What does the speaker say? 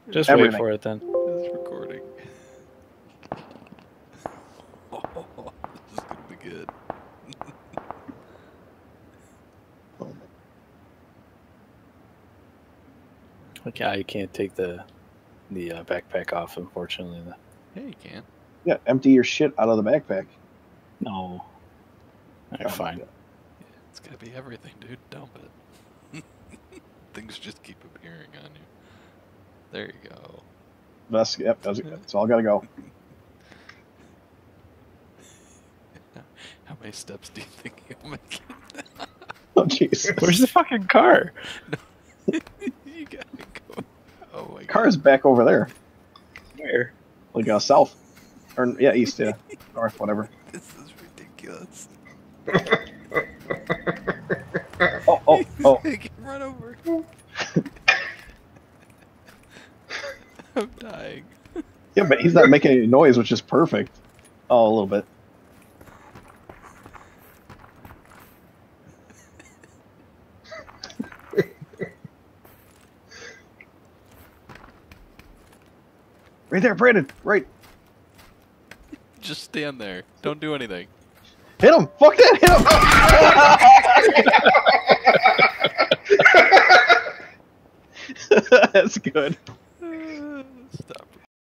Just Everything. wait for it then. It's recording. Oh, this is gonna be good. Okay, you can't take the backpack off, unfortunately. Yeah, you can. Yeah, empty your shit out of the backpack. No. All right, Oh, fine. yeah. Yeah, it's gotta be everything, dude. Dump it. Things just keep appearing on you. There you go. That's all gotta go. How many steps do you think you'll make? Oh, jeez. Where's the fucking car? You gotta go. Oh my god. Car's back over there. Where? Like south. Or, yeah, east, yeah. North, whatever. This is ridiculous. Oh. He can run over. I'm dying. Yeah, but he's not making any noise, which is perfect. Oh, a little bit. Right there, Brandon. Right. Just stand there. Don't do anything. Hit him. Fuck that. Hit him. That's good.